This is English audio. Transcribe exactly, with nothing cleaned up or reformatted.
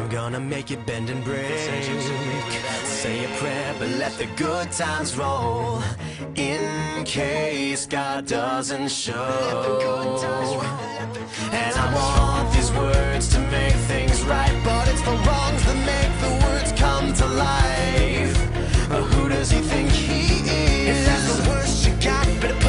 I'm gonna make it bend and break. Say a prayer, but let the good times roll, in case God doesn't show. And I want these words to make things right, but it's the wrongs that make the words come to life. But who does he think he is? Is that the worst you got? But